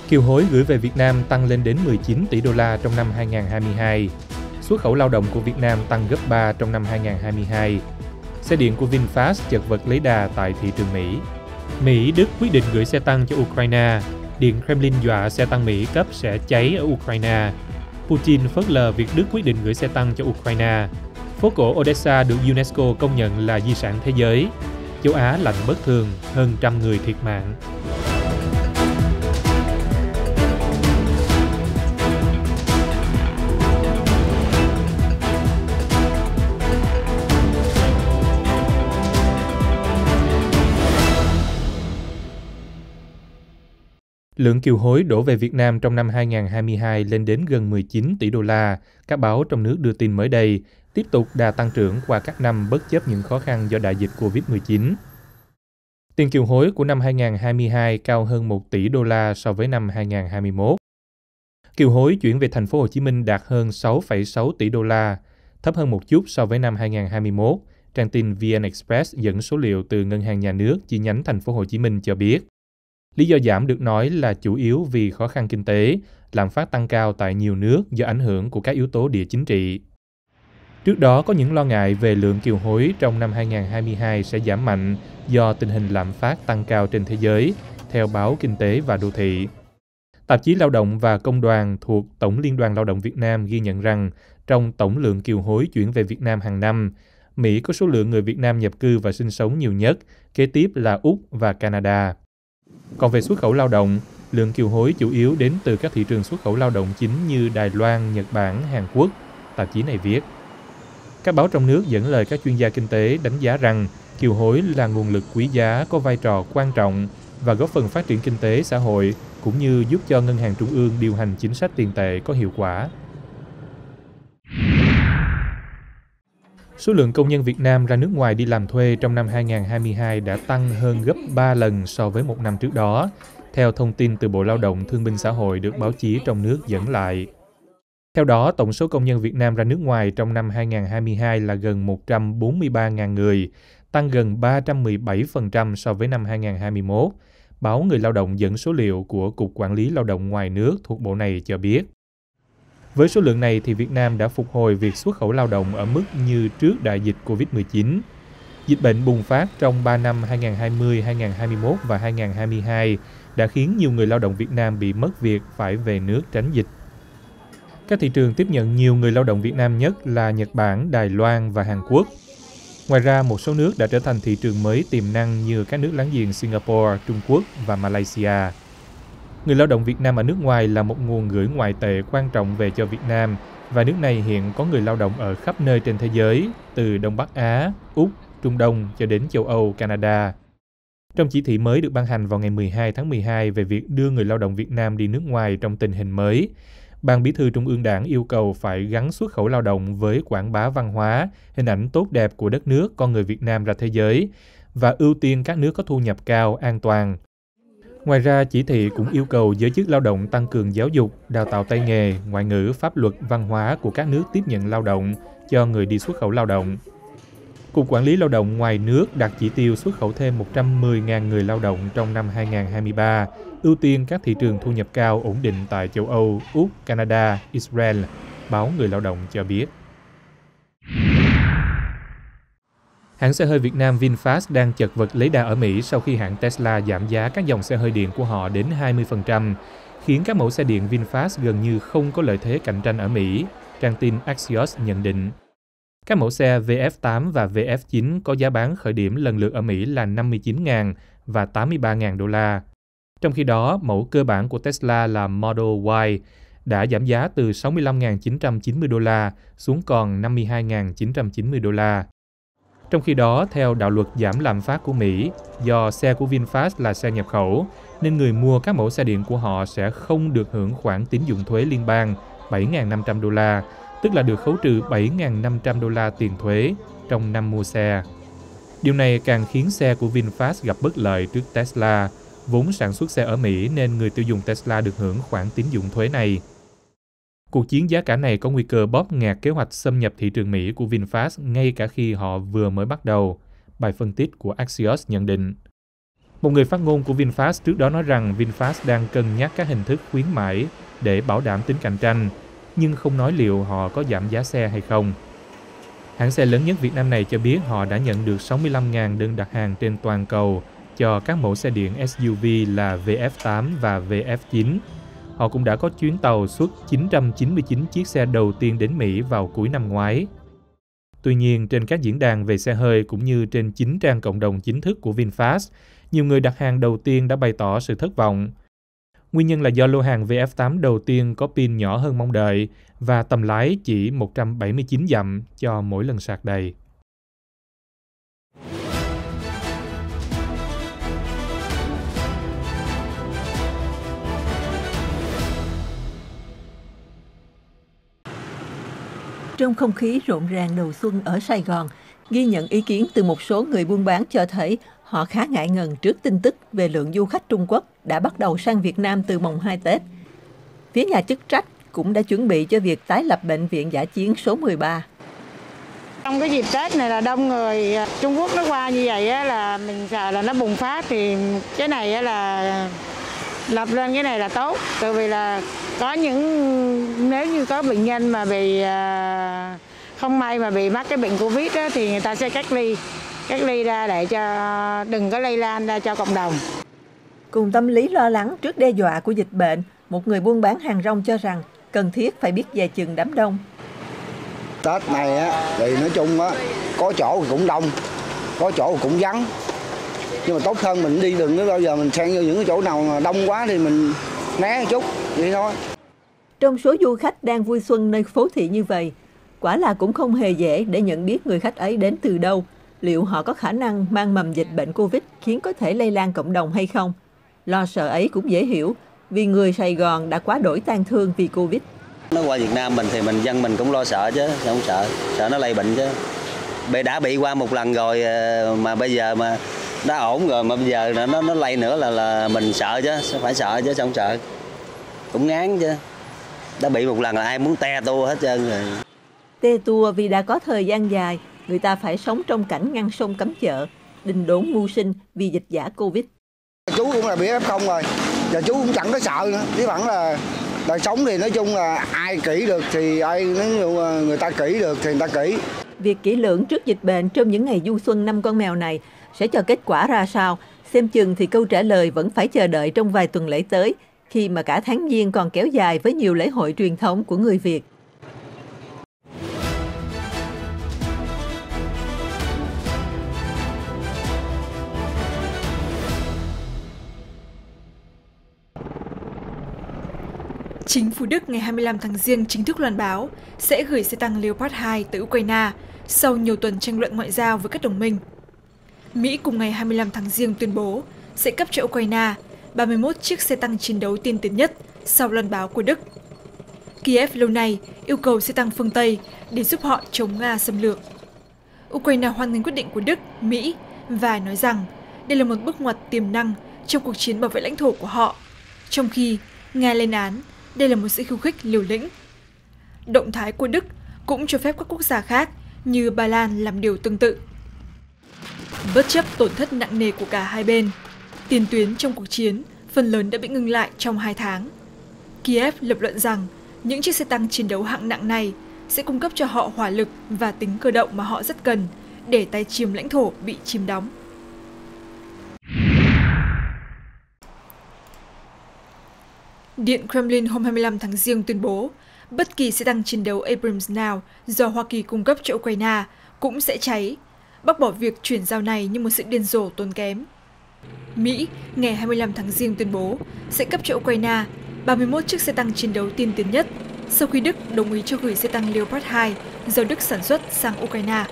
Kiều hối gửi về Việt Nam tăng lên đến 19 tỷ đô la trong năm 2022. Xuất khẩu lao động của Việt Nam tăng gấp 3 trong năm 2022. Xe điện của VinFast chật vật lấy đà tại thị trường Mỹ. Mỹ, Đức quyết định gửi xe tăng cho Ukraine. Điện Kremlin dọa xe tăng Mỹ cấp sẽ cháy ở Ukraine. Putin phớt lờ việc Đức quyết định gửi xe tăng cho Ukraine. Phố cổ Odessa được UNESCO công nhận là di sản thế giới. Châu Á lạnh bất thường, hơn 100 người thiệt mạng. Lượng kiều hối đổ về Việt Nam trong năm 2022 lên đến gần 19 tỷ đô la, các báo trong nước đưa tin mới đây, tiếp tục đà tăng trưởng qua các năm bất chấp những khó khăn do đại dịch Covid-19. Tiền kiều hối của năm 2022 cao hơn 1 tỷ đô la so với năm 2021. Kiều hối chuyển về thành phố Hồ Chí Minh đạt hơn 6,6 tỷ đô la, thấp hơn một chút so với năm 2021. Trang tin VN Express dẫn số liệu từ Ngân hàng Nhà nước chi nhánh thành phố Hồ Chí Minh cho biết. Lý do giảm được nói là chủ yếu vì khó khăn kinh tế, lạm phát tăng cao tại nhiều nước do ảnh hưởng của các yếu tố địa chính trị. Trước đó có những lo ngại về lượng kiều hối trong năm 2022 sẽ giảm mạnh do tình hình lạm phát tăng cao trên thế giới, theo báo Kinh tế và Đô thị. Tạp chí Lao động và Công đoàn thuộc Tổng Liên đoàn Lao động Việt Nam ghi nhận rằng trong tổng lượng kiều hối chuyển về Việt Nam hàng năm, Mỹ có số lượng người Việt Nam nhập cư và sinh sống nhiều nhất, kế tiếp là Úc và Canada. Còn về xuất khẩu lao động, lượng kiều hối chủ yếu đến từ các thị trường xuất khẩu lao động chính như Đài Loan, Nhật Bản, Hàn Quốc, tạp chí này viết. Các báo trong nước dẫn lời các chuyên gia kinh tế đánh giá rằng kiều hối là nguồn lực quý giá có vai trò quan trọng và góp phần phát triển kinh tế xã hội cũng như giúp cho Ngân hàng Trung ương điều hành chính sách tiền tệ có hiệu quả. Số lượng công nhân Việt Nam ra nước ngoài đi làm thuê trong năm 2022 đã tăng hơn gấp 3 lần so với một năm trước đó, theo thông tin từ Bộ Lao động Thương binh Xã hội được báo chí trong nước dẫn lại. Theo đó, tổng số công nhân Việt Nam ra nước ngoài trong năm 2022 là gần 143.000 người, tăng gần 317% so với năm 2021. Báo Người Lao động dẫn số liệu của Cục Quản lý Lao động ngoài nước thuộc bộ này cho biết. Với số lượng này thì Việt Nam đã phục hồi việc xuất khẩu lao động ở mức như trước đại dịch Covid-19. Dịch bệnh bùng phát trong 3 năm 2020, 2021 và 2022 đã khiến nhiều người lao động Việt Nam bị mất việc phải về nước tránh dịch. Các thị trường tiếp nhận nhiều người lao động Việt Nam nhất là Nhật Bản, Đài Loan và Hàn Quốc. Ngoài ra, một số nước đã trở thành thị trường mới tiềm năng như các nước láng giềng Singapore, Trung Quốc và Malaysia. Người lao động Việt Nam ở nước ngoài là một nguồn gửi ngoại tệ quan trọng về cho Việt Nam và nước này hiện có người lao động ở khắp nơi trên thế giới, từ Đông Bắc Á, Úc, Trung Đông cho đến châu Âu, Canada. Trong chỉ thị mới được ban hành vào ngày 12 tháng 12 về việc đưa người lao động Việt Nam đi nước ngoài trong tình hình mới, Ban Bí thư Trung ương Đảng yêu cầu phải gắn xuất khẩu lao động với quảng bá văn hóa, hình ảnh tốt đẹp của đất nước, con người Việt Nam ra thế giới và ưu tiên các nước có thu nhập cao, an toàn. Ngoài ra, chỉ thị cũng yêu cầu giới chức lao động tăng cường giáo dục, đào tạo tay nghề, ngoại ngữ, pháp luật, văn hóa của các nước tiếp nhận lao động cho người đi xuất khẩu lao động. Cục Quản lý Lao động ngoài nước đặt chỉ tiêu xuất khẩu thêm 110.000 người lao động trong năm 2023, ưu tiên các thị trường thu nhập cao ổn định tại châu Âu, Úc, Canada, Israel, báo Người Lao động cho biết. Hãng xe hơi Việt Nam VinFast đang chật vật lấy đà ở Mỹ sau khi hãng Tesla giảm giá các dòng xe hơi điện của họ đến 20%, khiến các mẫu xe điện VinFast gần như không có lợi thế cạnh tranh ở Mỹ, trang tin Axios nhận định. Các mẫu xe VF8 và VF9 có giá bán khởi điểm lần lượt ở Mỹ là 59.000 và 83.000 đô la. Trong khi đó, mẫu cơ bản của Tesla là Model Y đã giảm giá từ 65.990 đô la xuống còn 52.990 đô la. Trong khi đó, theo đạo luật giảm lạm phát của Mỹ, do xe của VinFast là xe nhập khẩu, nên người mua các mẫu xe điện của họ sẽ không được hưởng khoản tín dụng thuế liên bang 7.500 đô la, tức là được khấu trừ 7.500 đô la tiền thuế trong năm mua xe. Điều này càng khiến xe của VinFast gặp bất lợi trước Tesla, vốn sản xuất xe ở Mỹ nên người tiêu dùng Tesla được hưởng khoản tín dụng thuế này. Cuộc chiến giá cả này có nguy cơ bóp nghẹt kế hoạch xâm nhập thị trường Mỹ của VinFast ngay cả khi họ vừa mới bắt đầu, bài phân tích của Axios nhận định. Một người phát ngôn của VinFast trước đó nói rằng VinFast đang cân nhắc các hình thức khuyến mãi để bảo đảm tính cạnh tranh, nhưng không nói liệu họ có giảm giá xe hay không. Hãng xe lớn nhất Việt Nam này cho biết họ đã nhận được 65.000 đơn đặt hàng trên toàn cầu cho các mẫu xe điện SUV là VF8 và VF9. Họ cũng đã có chuyến tàu xuất 999 chiếc xe đầu tiên đến Mỹ vào cuối năm ngoái. Tuy nhiên, trên các diễn đàn về xe hơi cũng như trên chính trang cộng đồng chính thức của VinFast, nhiều người đặt hàng đầu tiên đã bày tỏ sự thất vọng. Nguyên nhân là do lô hàng VF8 đầu tiên có pin nhỏ hơn mong đợi và tầm lái chỉ 179 dặm cho mỗi lần sạc đầy. Trong không khí rộn ràng đầu xuân ở Sài Gòn, ghi nhận ý kiến từ một số người buôn bán cho thấy họ khá ngại ngần trước tin tức về lượng du khách Trung Quốc đã bắt đầu sang Việt Nam từ mồng 2 Tết. Phía nhà chức trách cũng đã chuẩn bị cho việc tái lập bệnh viện dã chiến số 13. Trong cái dịp Tết này là đông người Trung Quốc nó qua như vậy á, là mình sợ là nó bùng phát, thì cái này á là lập lên cái này là tốt. Tại vì là có nếu như có bệnh nhân mà bị không may mà bị mắc cái bệnh Covid á, thì người ta sẽ cách ly ra để cho đừng có lây lan ra cho cộng đồng. Cùng tâm lý lo lắng trước đe dọa của dịch bệnh, một người buôn bán hàng rong cho rằng cần thiết phải biết dè chừng đám đông. Tết này á, thì nói chung á, có chỗ thì cũng đông, có chỗ thì cũng vắng. Nhưng mà tốt hơn mình đi đừng có bao giờ mình xen vô những cái chỗ nào mà đông quá thì mình né một chút, vậy thôi. Trong số du khách đang vui xuân nơi phố thị như vậy, quả là cũng không hề dễ để nhận biết người khách ấy đến từ đâu. Liệu họ có khả năng mang mầm dịch bệnh Covid khiến có thể lây lan cộng đồng hay không? Lo sợ ấy cũng dễ hiểu, vì người Sài Gòn đã quá đổi tang thương vì Covid. Nó qua Việt Nam mình thì dân mình cũng lo sợ chứ, không sợ nó lây bệnh chứ. Đã bị qua một lần rồi mà bây giờ mà đã ổn rồi mà bây giờ nó lây nữa là mình sợ chứ, phải sợ chứ sao không sợ. Cũng ngán chứ. Đã bị một lần là ai muốn te tua hết trơn rồi. Te tua vì đã có thời gian dài, người ta phải sống trong cảnh ngăn sông cấm chợ, đình đốn mưu sinh vì dịch giả Covid. Chú cũng là bị F0 rồi, giờ chú cũng chẳng có sợ nữa. Chỉ vẫn là đời sống thì nói chung là ai kỹ được thì nếu người ta kỹ được thì người ta kỹ. Việc kỹ lưỡng trước dịch bệnh trong những ngày du xuân 5 con mèo này sẽ cho kết quả ra sao? Xem chừng thì câu trả lời vẫn phải chờ đợi trong vài tuần lễ tới, khi mà cả tháng Giêng còn kéo dài với nhiều lễ hội truyền thống của người Việt. Chính phủ Đức ngày 25 tháng Giêng chính thức loan báo sẽ gửi xe tăng Leopard 2 tới Ukraine sau nhiều tuần tranh luận ngoại giao với các đồng minh. Mỹ cùng ngày 25 tháng Giêng tuyên bố sẽ cấp cho Ukraine 31 chiếc xe tăng chiến đấu tiên tiến nhất sau loan báo của Đức. Kiev lâu nay yêu cầu xe tăng phương Tây để giúp họ chống Nga xâm lược. Ukraine hoan nghênh quyết định của Đức, Mỹ và nói rằng đây là một bước ngoặt tiềm năng trong cuộc chiến bảo vệ lãnh thổ của họ, trong khi Nga lên án đây là một sự khiêu khích liều lĩnh. Động thái của Đức cũng cho phép các quốc gia khác như Ba Lan làm điều tương tự. Bất chấp tổn thất nặng nề của cả hai bên, tiền tuyến trong cuộc chiến phần lớn đã bị ngừng lại trong 2 tháng. Kiev lập luận rằng những chiếc xe tăng chiến đấu hạng nặng này sẽ cung cấp cho họ hỏa lực và tính cơ động mà họ rất cần để tái chiếm lãnh thổ bị chiếm đóng. Điện Kremlin hôm 25 tháng Giêng tuyên bố bất kỳ xe tăng chiến đấu Abrams nào do Hoa Kỳ cung cấp cho Ukraine cũng sẽ cháy, bác bỏ việc chuyển giao này như một sự điên rồ tốn kém. Mỹ ngày 25 tháng Giêng tuyên bố sẽ cấp cho Ukraine 31 chiếc xe tăng chiến đấu tiên tiến nhất sau khi Đức đồng ý cho gửi xe tăng Leopard 2 do Đức sản xuất sang Ukraine.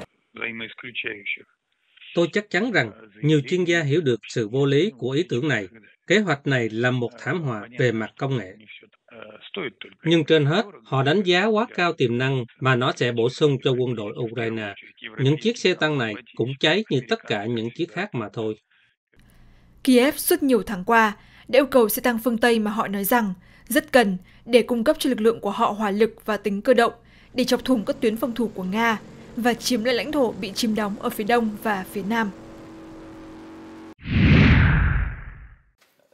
Tôi chắc chắn rằng nhiều chuyên gia hiểu được sự vô lý của ý tưởng này. Kế hoạch này là một thảm họa về mặt công nghệ. Nhưng trên hết, họ đánh giá quá cao tiềm năng mà nó sẽ bổ sung cho quân đội Ukraine. Những chiếc xe tăng này cũng cháy như tất cả những chiếc khác mà thôi. Kiev suốt nhiều tháng qua đã yêu cầu xe tăng phương Tây mà họ nói rằng rất cần để cung cấp cho lực lượng của họ hỏa lực và tính cơ động để chọc thủng các tuyến phòng thủ của Nga và chiếm lại lãnh thổ bị chiếm đóng ở phía đông và phía nam.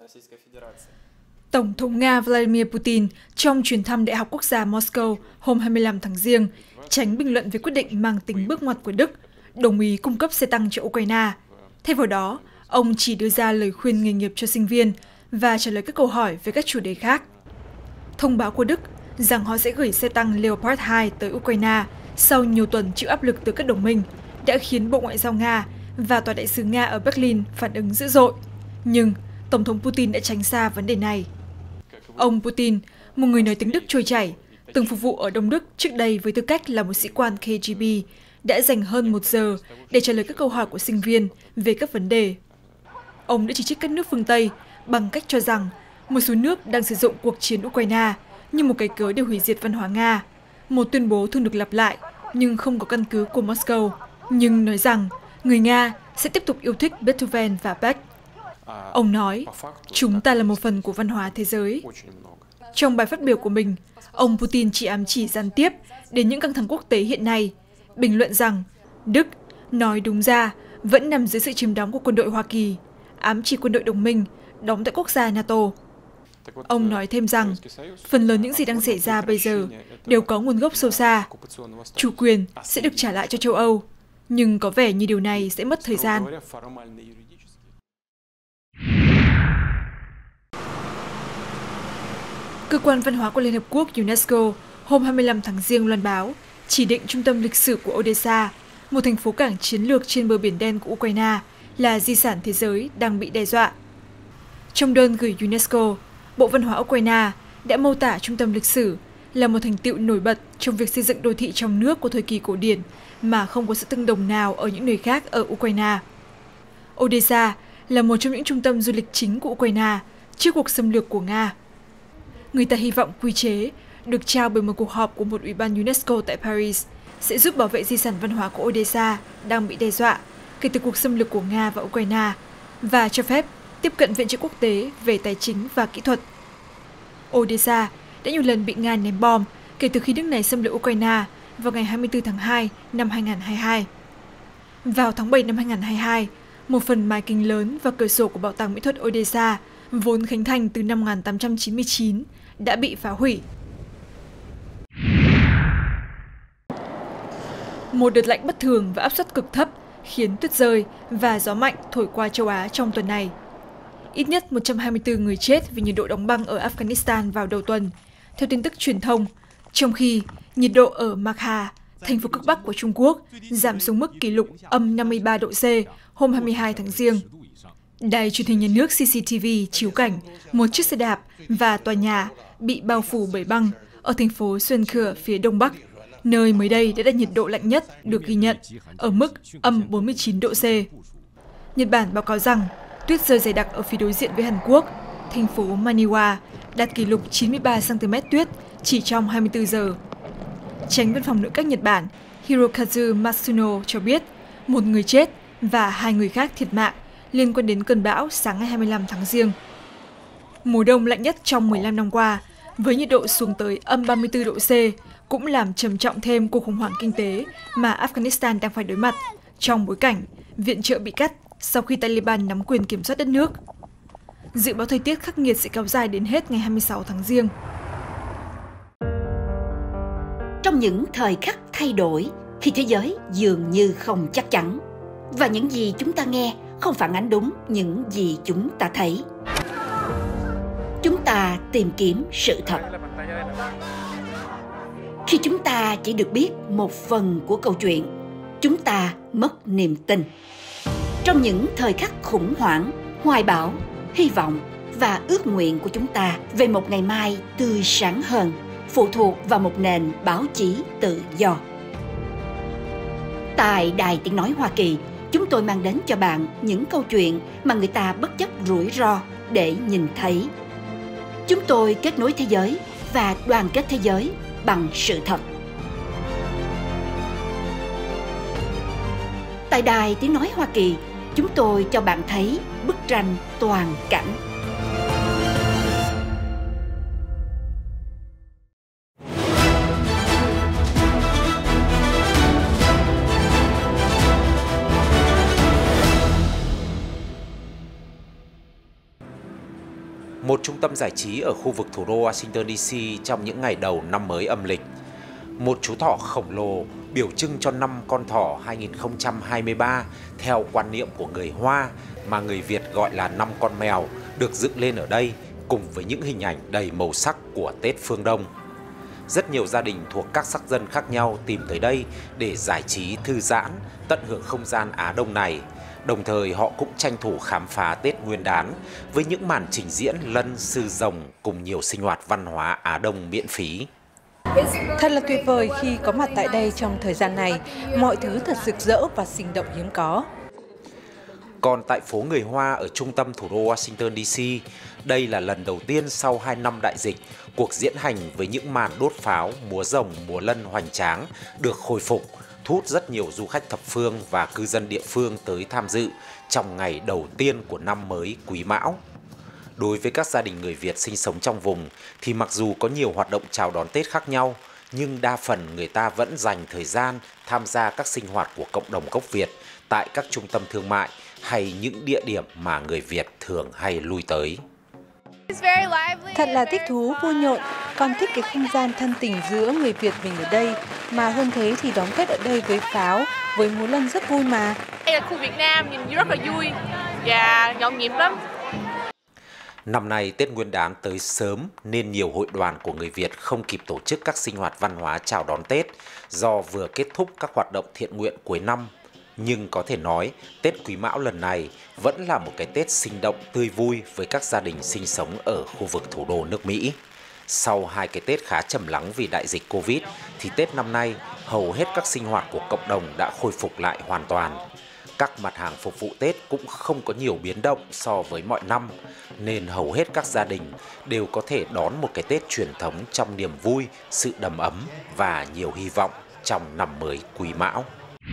Tổng thống Nga Vladimir Putin trong chuyến thăm Đại học Quốc gia Moscow hôm 25 tháng Giêng tránh bình luận về quyết định mang tính bước ngoặt của Đức, đồng ý cung cấp xe tăng cho Ukraine. Thay vào đó, ông chỉ đưa ra lời khuyên nghề nghiệp cho sinh viên và trả lời các câu hỏi về các chủ đề khác. Thông báo của Đức rằng họ sẽ gửi xe tăng Leopard 2 tới Ukraine sau nhiều tuần chịu áp lực từ các đồng minh đã khiến Bộ Ngoại giao Nga và Tòa đại sứ Nga ở Berlin phản ứng dữ dội. Nhưng Tổng thống Putin đã tránh xa vấn đề này. Ông Putin, một người nói tiếng Đức trôi chảy, từng phục vụ ở Đông Đức trước đây với tư cách là một sĩ quan KGB, đã dành hơn 1 giờ để trả lời các câu hỏi của sinh viên về các vấn đề. Ông đã chỉ trích các nước phương Tây bằng cách cho rằng một số nước đang sử dụng cuộc chiến Ukraine như một cái cớ để hủy diệt văn hóa Nga, một tuyên bố thường được lặp lại nhưng không có căn cứ của Moscow, nhưng nói rằng người Nga sẽ tiếp tục yêu thích Beethoven và Bach. Ông nói, chúng ta là một phần của văn hóa thế giới. Trong bài phát biểu của mình, ông Putin chỉ ám chỉ gián tiếp đến những căng thẳng quốc tế hiện nay, bình luận rằng Đức, nói đúng ra, vẫn nằm dưới sự chiếm đóng của quân đội Hoa Kỳ, ám chỉ quân đội đồng minh đóng tại quốc gia NATO. Ông nói thêm rằng, phần lớn những gì đang xảy ra bây giờ đều có nguồn gốc sâu xa. Chủ quyền sẽ được trả lại cho châu Âu, nhưng có vẻ như điều này sẽ mất thời gian. Cơ quan Văn hóa của Liên Hợp Quốc UNESCO hôm 25 tháng Giêng loan báo chỉ định trung tâm lịch sử của Odessa, một thành phố cảng chiến lược trên bờ biển đen của Ukraine, là di sản thế giới đang bị đe dọa. Trong đơn gửi UNESCO, Bộ Văn hóa Ukraine đã mô tả trung tâm lịch sử là một thành tựu nổi bật trong việc xây dựng đô thị trong nước của thời kỳ cổ điển mà không có sự tương đồng nào ở những nơi khác ở Ukraine. Odessa là một trong những trung tâm du lịch chính của Ukraine trước cuộc xâm lược của Nga. Người ta hy vọng quy chế, được trao bởi một cuộc họp của một ủy ban UNESCO tại Paris, sẽ giúp bảo vệ di sản văn hóa của Odessa đang bị đe dọa kể từ cuộc xâm lược của Nga và Ukraine, và cho phép tiếp cận viện trợ quốc tế về tài chính và kỹ thuật. Odessa đã nhiều lần bị Nga ném bom kể từ khi nước này xâm lược Ukraine vào ngày 24 tháng 2 năm 2022. Vào tháng 7 năm 2022, một phần mái kính lớn và cửa sổ của Bảo tàng Mỹ thuật Odessa, vốn khánh thành từ năm 1899, đã bị phá hủy. Một đợt lạnh bất thường và áp suất cực thấp khiến tuyết rơi và gió mạnh thổi qua châu Á trong tuần này. Ít nhất 124 người chết vì nhiệt độ đóng băng ở Afghanistan vào đầu tuần, theo tin tức truyền thông, trong khi nhiệt độ ở Makha, thành phố cực Bắc của Trung Quốc, giảm xuống mức kỷ lục âm 53 độ C hôm 22 tháng Giêng. Đài truyền hình nhà nước CCTV chiếu cảnh một chiếc xe đạp và tòa nhà bị bao phủ bởi băng ở thành phố Sunker phía đông bắc, nơi mới đây đã đạt nhiệt độ lạnh nhất được ghi nhận ở mức âm 49 độ C. Nhật Bản báo cáo rằng tuyết rơi dày đặc ở phía đối diện với Hàn Quốc, thành phố Maniwa đạt kỷ lục 93 cm tuyết chỉ trong 24 giờ. Chánh văn phòng nội các Nhật Bản Hirokazu Matsuno cho biết một người chết và 2 người khác thiệt mạng liên quan đến cơn bão sáng ngày 25 tháng Giêng. Mùa đông lạnh nhất trong 15 năm qua, với nhiệt độ xuống tới âm 34 độ C, cũng làm trầm trọng thêm cuộc khủng hoảng kinh tế mà Afghanistan đang phải đối mặt, trong bối cảnh viện trợ bị cắt sau khi Taliban nắm quyền kiểm soát đất nước. Dự báo thời tiết khắc nghiệt sẽ kéo dài đến hết ngày 26 tháng Giêng. Trong những thời khắc thay đổi, khi thế giới dường như không chắc chắn, và những gì chúng ta nghe không phản ánh đúng những gì chúng ta thấy, chúng ta tìm kiếm sự thật. Khi chúng ta chỉ được biết một phần của câu chuyện, chúng ta mất niềm tin. Trong những thời khắc khủng hoảng, hoài bão, hy vọng và ước nguyện của chúng ta về một ngày mai tươi sáng hơn, phụ thuộc vào một nền báo chí tự do. Tại Đài Tiếng Nói Hoa Kỳ, chúng tôi mang đến cho bạn những câu chuyện mà người ta bất chấp rủi ro để nhìn thấy. Chúng tôi kết nối thế giới và đoàn kết thế giới bằng sự thật. Tại Đài Tiếng Nói Hoa Kỳ, chúng tôi cho bạn thấy bức tranh toàn cảnh. trung tâm giải trí ở khu vực thủ đô Washington DC trong những ngày đầu năm mới âm lịch. Một chú thỏ khổng lồ biểu trưng cho năm con thỏ 2023 theo quan niệm của người Hoa mà người Việt gọi là năm con mèo được dựng lên ở đây cùng với những hình ảnh đầy màu sắc của Tết phương Đông. Rất nhiều gia đình thuộc các sắc dân khác nhau tìm tới đây để giải trí thư giãn, tận hưởng không gian Á Đông này. Đồng thời họ cũng tranh thủ khám phá Tết Nguyên đán với những màn trình diễn lân sư rồng cùng nhiều sinh hoạt văn hóa Á Đông miễn phí. Thật là tuyệt vời khi có mặt tại đây trong thời gian này, mọi thứ thật rực rỡ và sinh động hiếm có. Còn tại phố người Hoa ở trung tâm thủ đô Washington DC, đây là lần đầu tiên sau 2 năm đại dịch, cuộc diễn hành với những màn đốt pháo, múa rồng, múa lân hoành tráng được khôi phục, thu hút rất nhiều du khách thập phương và cư dân địa phương tới tham dự trong ngày đầu tiên của năm mới Quý Mão. Đối với các gia đình người Việt sinh sống trong vùng thì mặc dù có nhiều hoạt động chào đón Tết khác nhau, nhưng đa phần người ta vẫn dành thời gian tham gia các sinh hoạt của cộng đồng gốc Việt tại các trung tâm thương mại hay những địa điểm mà người Việt thường hay lui tới. Thật là thích thú, vui nhộn, con thích cái không gian thân tình giữa người Việt mình ở đây. Mà hơn thế thì đón Tết ở đây với pháo, với múa lân rất vui mà. Đây là khu Việt Nam, nhìn rất là vui và nhộn nhịp lắm. Năm nay Tết Nguyên đán tới sớm nên nhiều hội đoàn của người Việt không kịp tổ chức các sinh hoạt văn hóa chào đón Tết do vừa kết thúc các hoạt động thiện nguyện cuối năm. Nhưng có thể nói Tết Quý Mão lần này vẫn là một cái Tết sinh động tươi vui với các gia đình sinh sống ở khu vực thủ đô nước Mỹ. Sau 2 cái Tết khá trầm lắng vì đại dịch Covid thì Tết năm nay hầu hết các sinh hoạt của cộng đồng đã khôi phục lại hoàn toàn. Các mặt hàng phục vụ Tết cũng không có nhiều biến động so với mọi năm, nên hầu hết các gia đình đều có thể đón một cái Tết truyền thống trong niềm vui, sự đầm ấm và nhiều hy vọng trong năm mới Quý Mão.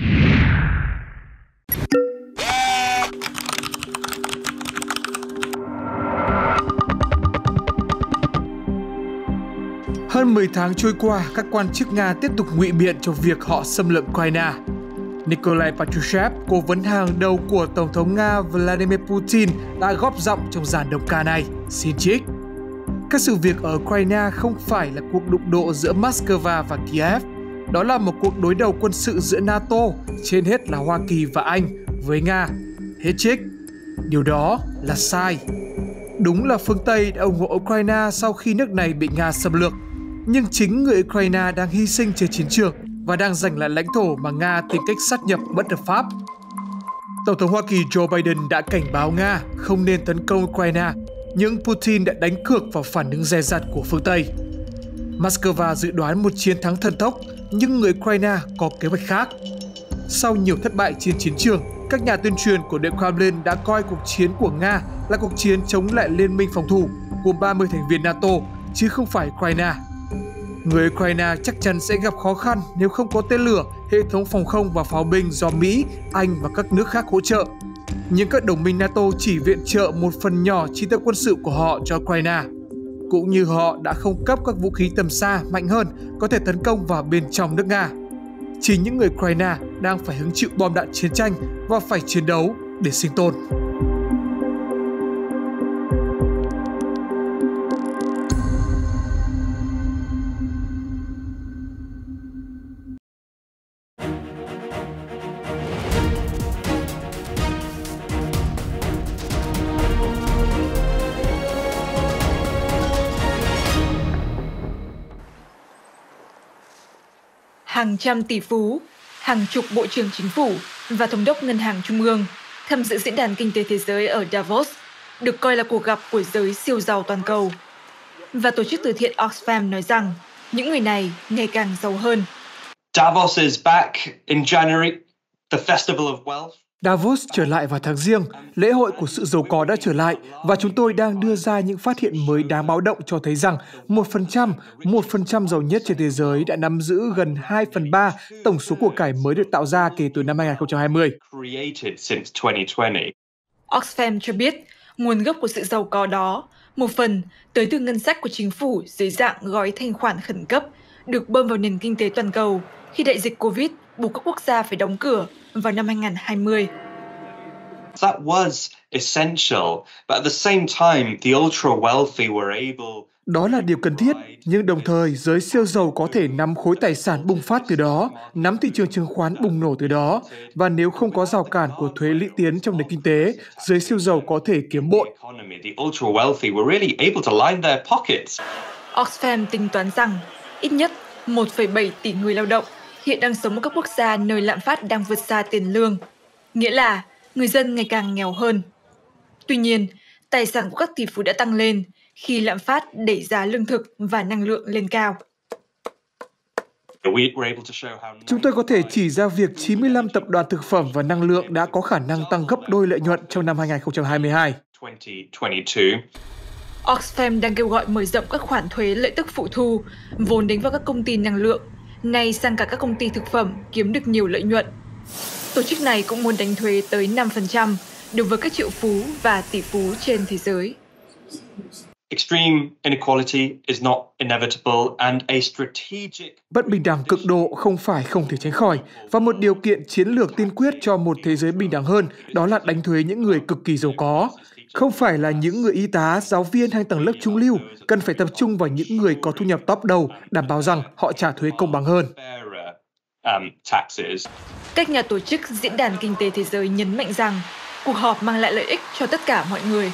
Hơn 10 tháng trôi qua, các quan chức Nga tiếp tục ngụy biện cho việc họ xâm lược Ukraine. Nikolai Patrushev, cố vấn hàng đầu của Tổng thống Nga Vladimir Putin đã góp giọng trong dàn đồng ca này, xin trích. Các sự việc ở Ukraine không phải là cuộc đụng độ giữa Moscow và Kiev. Đó là một cuộc đối đầu quân sự giữa NATO, trên hết là Hoa Kỳ và Anh, với Nga. Hết trích. Điều đó là sai. Đúng là phương Tây đã ủng hộ Ukraine sau khi nước này bị Nga xâm lược. Nhưng chính người Ukraine đang hy sinh trên chiến trường và đang giành lại lãnh thổ mà Nga tìm cách sát nhập bất hợp pháp. Tổng thống Hoa Kỳ Joe Biden đã cảnh báo Nga không nên tấn công Ukraine, nhưng Putin đã đánh cược vào phản ứng dè dặt của phương Tây. Moscow dự đoán một chiến thắng thần tốc, nhưng người Ukraine có kế hoạch khác. Sau nhiều thất bại trên chiến trường, các nhà tuyên truyền của Điện Kremlin đã coi cuộc chiến của Nga là cuộc chiến chống lại liên minh phòng thủ gồm 30 thành viên NATO, chứ không phải Ukraine. Người Ukraine chắc chắn sẽ gặp khó khăn nếu không có tên lửa, hệ thống phòng không và pháo binh do Mỹ, Anh và các nước khác hỗ trợ. Nhưng các đồng minh NATO chỉ viện trợ một phần nhỏ chi tiêu quân sự của họ cho Ukraine. Cũng như họ đã không cấp các vũ khí tầm xa mạnh hơn có thể tấn công vào bên trong nước Nga. Chính những người Ukraine đang phải hứng chịu bom đạn chiến tranh và phải chiến đấu để sinh tồn. Hàng trăm tỷ phú, hàng chục bộ trưởng chính phủ và thống đốc ngân hàng trung ương tham dự diễn đàn kinh tế thế giới ở Davos, được coi là cuộc gặp của giới siêu giàu toàn cầu. Và tổ chức từ thiện Oxfam nói rằng những người này ngày càng giàu hơn. Davos is back in January, the Festival of Wealth. Davos trở lại vào tháng Giêng, lễ hội của sự giàu có đã trở lại và chúng tôi đang đưa ra những phát hiện mới đáng báo động cho thấy rằng 1% giàu nhất trên thế giới đã nắm giữ gần 2/3 tổng số của cải mới được tạo ra kể từ năm 2020. Oxfam cho biết nguồn gốc của sự giàu có đó, một phần tới từ ngân sách của chính phủ dưới dạng gói thanh khoản khẩn cấp, được bơm vào nền kinh tế toàn cầu khi đại dịch Covid buộc các quốc gia phải đóng cửa vào năm 2020. That was essential, but at the same time, the ultra wealthy were able. Đó là điều cần thiết, nhưng đồng thời giới siêu giàu có thể nắm khối tài sản bùng phát từ đó, nắm thị trường chứng khoán bùng nổ từ đó, và nếu không có rào cản của thuế lũy tiến trong nền kinh tế, giới siêu giàu có thể kiếm bội. Oxfam tính toán rằng ít nhất 1,7 tỷ người lao động hiện đang sống ở các quốc gia nơi lạm phát đang vượt xa tiền lương, nghĩa là người dân ngày càng nghèo hơn. Tuy nhiên, tài sản của các tỷ phú đã tăng lên khi lạm phát đẩy giá lương thực và năng lượng lên cao. Chúng tôi có thể chỉ ra việc 95 tập đoàn thực phẩm và năng lượng đã có khả năng tăng gấp đôi lợi nhuận trong năm 2022. Oxfam đang kêu gọi mở rộng các khoản thuế lợi tức phụ thu, vốn đến vào các công ty năng lượng, nay sang cả các công ty thực phẩm kiếm được nhiều lợi nhuận. Tổ chức này cũng muốn đánh thuế tới 5% đối với các triệu phú và tỷ phú trên thế giới. Bất bình đẳng cực độ không phải không thể tránh khỏi, và một điều kiện chiến lược tiên quyết cho một thế giới bình đẳng hơn đó là đánh thuế những người cực kỳ giàu có. Không phải là những người y tá, giáo viên hay tầng lớp trung lưu, cần phải tập trung vào những người có thu nhập top đầu, đảm bảo rằng họ trả thuế công bằng hơn. Các nhà tổ chức Diễn đàn Kinh tế Thế giới nhấn mạnh rằng cuộc họp mang lại lợi ích cho tất cả mọi người.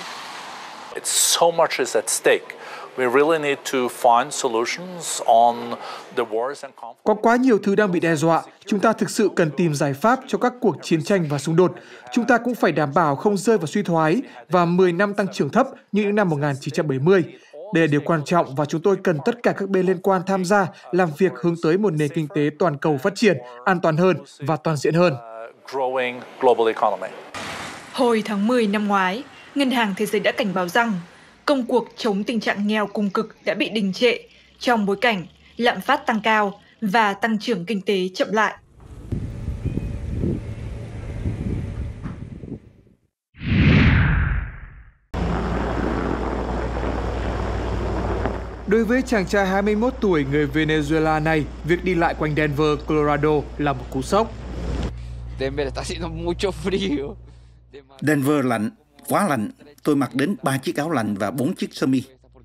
Có quá nhiều thứ đang bị đe dọa. Chúng ta thực sự cần tìm giải pháp cho các cuộc chiến tranh và xung đột. Chúng ta cũng phải đảm bảo không rơi vào suy thoái và 10 năm tăng trưởng thấp như những năm 1970. Đây là điều quan trọng và chúng tôi cần tất cả các bên liên quan tham gia làm việc hướng tới một nền kinh tế toàn cầu phát triển, an toàn hơn và toàn diện hơn. Hồi tháng 10 năm ngoái, Ngân hàng Thế giới đã cảnh báo rằng công cuộc chống tình trạng nghèo cùng cực đã bị đình trệ trong bối cảnh lạm phát tăng cao và tăng trưởng kinh tế chậm lại. Đối với chàng trai 21 tuổi người Venezuela này, việc đi lại quanh Denver, Colorado là một cú sốc. Denver lạnh, quá lạnh. Tôi mặc đến 3 chiếc áo lạnh và 4 chiếc sơ mi.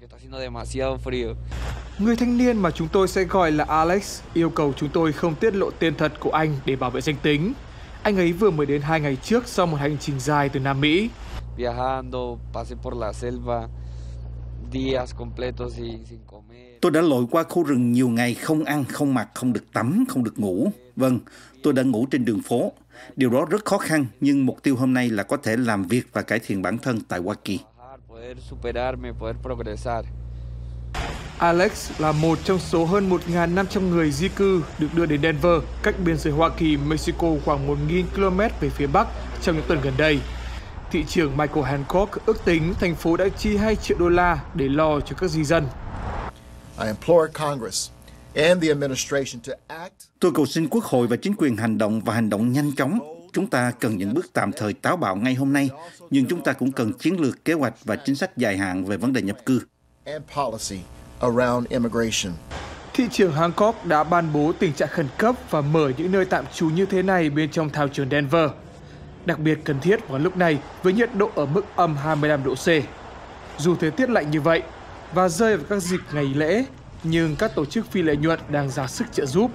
Người thanh niên mà chúng tôi sẽ gọi là Alex yêu cầu chúng tôi không tiết lộ tên thật của anh để bảo vệ danh tính. Anh ấy vừa mới đến 2 ngày trước sau một hành trình dài từ Nam Mỹ. Tôi đã lội qua khu rừng nhiều ngày không ăn, không mặc, không được tắm, không được ngủ. Vâng, tôi đã ngủ trên đường phố. Điều đó rất khó khăn, nhưng mục tiêu hôm nay là có thể làm việc và cải thiện bản thân tại Hoa Kỳ. Alex là một trong số hơn 1.500 người di cư được đưa đến Denver, cách biên giới Hoa Kỳ, Mexico khoảng 1.000 km về phía Bắc trong những tuần gần đây. Thị trưởng Michael Hancock ước tính thành phố đã chi 2 triệu đô la để lo cho các di dân. Tôi cầu xin Quốc hội và chính quyền hành động và hành động nhanh chóng. Chúng ta cần những bước tạm thời táo bạo ngay hôm nay, nhưng chúng ta cũng cần chiến lược, kế hoạch và chính sách dài hạn về vấn đề nhập cư. Thị trưởng Hancock đã ban bố tình trạng khẩn cấp và mở những nơi tạm trú như thế này bên trong thao trường Denver. Đặc biệt cần thiết vào lúc này với nhiệt độ ở mức âm 25 độ C. Dù thời tiết lạnh như vậy và rơi vào các dịp ngày lễ, nhưng các tổ chức phi lợi nhuận đang ra sức trợ giúp.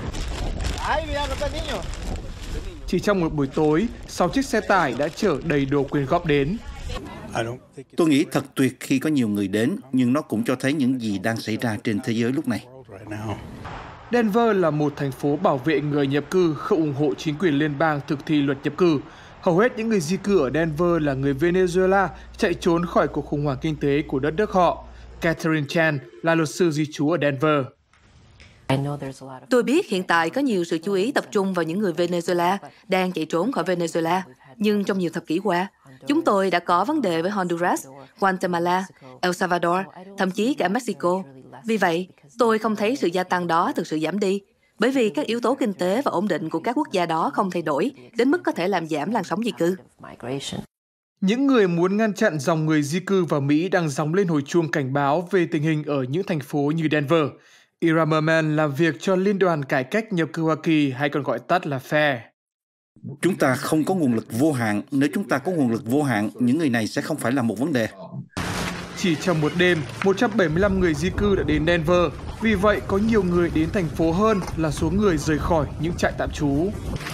Chỉ trong một buổi tối, 6 chiếc xe tải đã chở đầy đồ quyên góp đến. Tôi nghĩ thật tuyệt khi có nhiều người đến, nhưng nó cũng cho thấy những gì đang xảy ra trên thế giới lúc này. Denver là một thành phố bảo vệ người nhập cư, không ủng hộ chính quyền liên bang thực thi luật nhập cư. Hầu hết những người di cư ở Denver là người Venezuela chạy trốn khỏi cuộc khủng hoảng kinh tế của đất nước họ. Catherine Chan là luật sư di trú ở Denver. Tôi biết hiện tại có nhiều sự chú ý tập trung vào những người Venezuela đang chạy trốn khỏi Venezuela. Nhưng trong nhiều thập kỷ qua, chúng tôi đã có vấn đề với Honduras, Guatemala, El Salvador, thậm chí cả Mexico. Vì vậy, tôi không thấy sự gia tăng đó thực sự giảm đi, bởi vì các yếu tố kinh tế và ổn định của các quốc gia đó không thay đổi, đến mức có thể làm giảm làn sóng di cư. Những người muốn ngăn chặn dòng người di cư vào Mỹ đang gióng lên hồi chuông cảnh báo về tình hình ở những thành phố như Denver. Ira Merman làm việc cho Liên đoàn Cải cách Nhập cư Hoa Kỳ hay còn gọi tắt là FAIR. Chúng ta không có nguồn lực vô hạn. Nếu chúng ta có nguồn lực vô hạn, những người này sẽ không phải là một vấn đề. Chỉ trong một đêm, 175 người di cư đã đến Denver. Vì vậy, có nhiều người đến thành phố hơn là số người rời khỏi những trại tạm trú.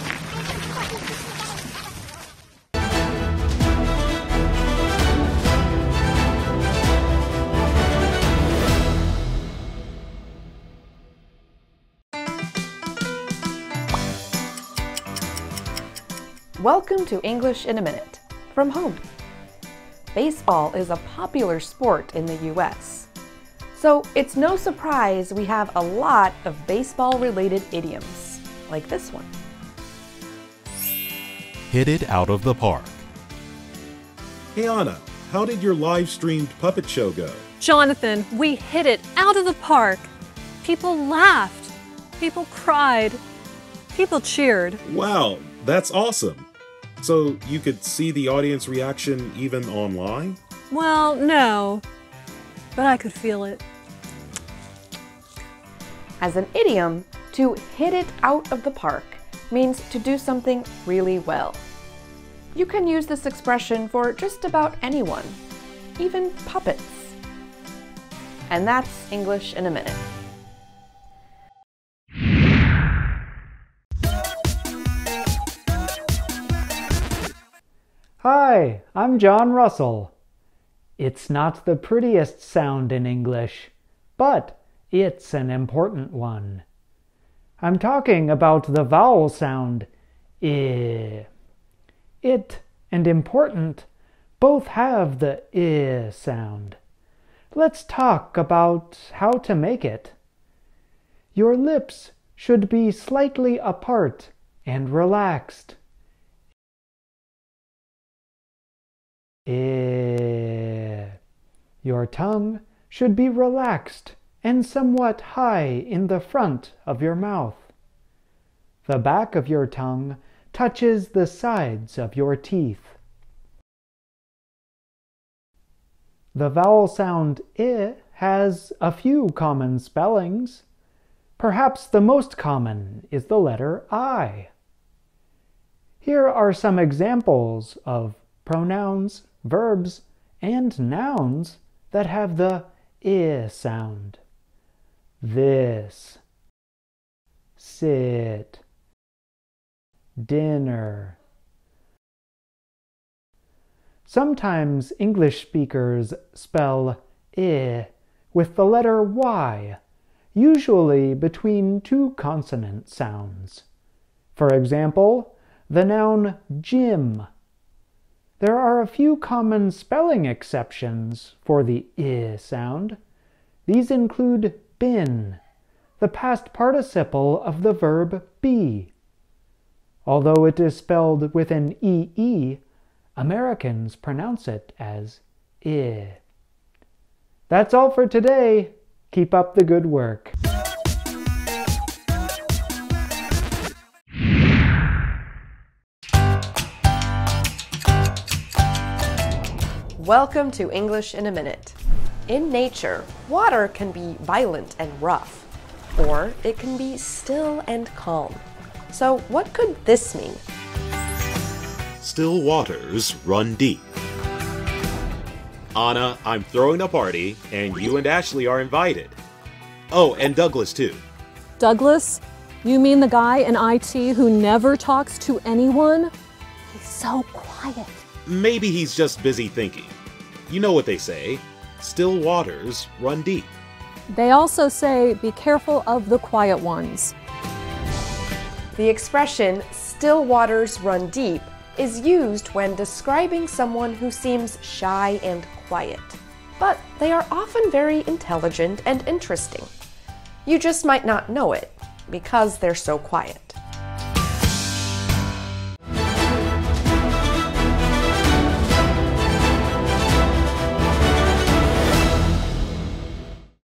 Welcome to English in a Minute from home. Baseball is a popular sport in the U.S., so it's no surprise we have a lot of baseball-related idioms, like this one. Hit it out of the park. Hey Anna, how did your live-streamed puppet show go? Jonathan, we hit it out of the park. People laughed. People cried. People cheered. Wow, that's awesome. So you could see the audience reaction even online? Well, no, but I could feel it. As an idiom, to hit it out of the park means to do something really well. You can use this expression for just about anyone, even puppets. And that's English in a Minute. Hi, I'm John Russell. It's not the prettiest sound in English, but it's an important one. I'm talking about the vowel sound I. It and important both have the I sound. Let's talk about how to make it. Your lips should be slightly apart and relaxed. Your tongue should be relaxed and somewhat high in the front of your mouth. The back of your tongue touches the sides of your teeth. The vowel sound I has a few common spellings. Perhaps the most common is the letter I. Here are some examples of pronouns, verbs, and nouns that have the I sound. This, sit, dinner. Sometimes English speakers spell I with the letter Y, usually between two consonant sounds. For example, the noun gym. There are a few common spelling exceptions for the I sound. These include been, the past participle of the verb be. Although it is spelled with an EE, Americans pronounce it as I. That's all for today. Keep up the good work. Welcome to English in a Minute. In nature, water can be violent and rough, or it can be still and calm. So what could this mean? Still waters run deep. Anna, I'm throwing a party, and you and Ashley are invited. Oh, and Douglas too. Douglas? You mean the guy in IT who never talks to anyone? He's so quiet. Maybe he's just busy thinking. You know what they say, still waters run deep. They also say, be careful of the quiet ones. The expression, still waters run deep, is used when describing someone who seems shy and quiet. But they are often very intelligent and interesting. You just might not know it, because they're so quiet.